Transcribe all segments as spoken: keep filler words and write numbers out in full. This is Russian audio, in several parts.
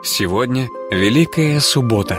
Сегодня Великая Суббота.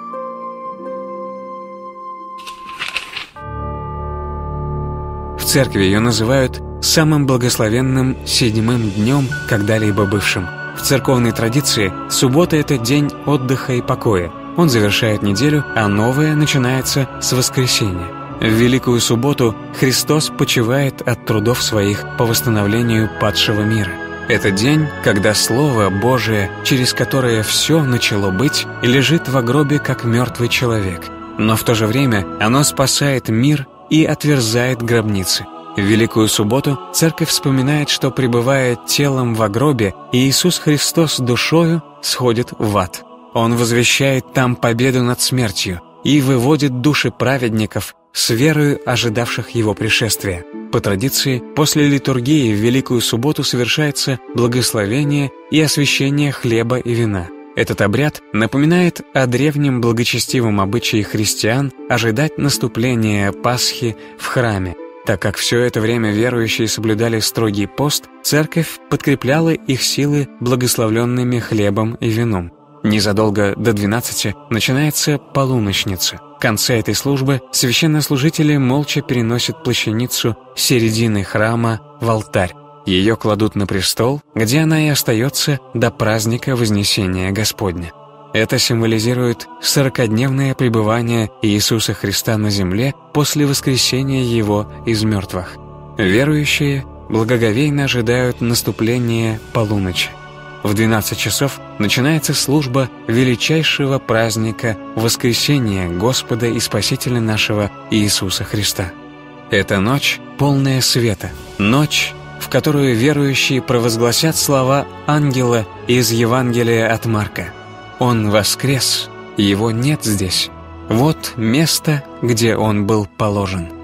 В церкви ее называют самым благословенным седьмым днем, когда-либо бывшим. В церковной традиции суббота – это день отдыха и покоя. Он завершает неделю, а новая начинается с воскресенья. В Великую Субботу Христос почивает от трудов своих по восстановлению падшего мира. Это день, когда Слово Божие, через которое все начало быть, лежит во гробе как мертвый человек. Но в то же время оно спасает мир и отверзает гробницы. В Великую Субботу Церковь вспоминает, что, пребывая телом во гробе, Иисус Христос душою сходит в ад. Он возвещает там победу над смертью и выводит души праведников, с верою ожидавших Его пришествия. По традиции, после литургии в Великую Субботу совершается благословение и освящение хлеба и вина. Этот обряд напоминает о древнем благочестивом обычае христиан ожидать наступления Пасхи в храме. Так как все это время верующие соблюдали строгий пост, Церковь подкрепляла их силы благословленными хлебом и вином. Незадолго до двенадцати начинается полуночница. В конце этой службы священнослужители молча переносят плащаницу с середины храма в алтарь. Ее кладут на престол, где она и остается до праздника Вознесения Господня. Это символизирует сорокадневное пребывание Иисуса Христа на земле после воскресения Его из мертвых. Верующие благоговейно ожидают наступления полуночи. В двенадцать часов начинается служба величайшего праздника Воскресения Господа и Спасителя нашего Иисуса Христа. Это ночь, полная света, ночь, в которую верующие провозгласят слова ангела из Евангелия от Марка. «Он воскрес, его нет здесь. Вот место, где он был положен».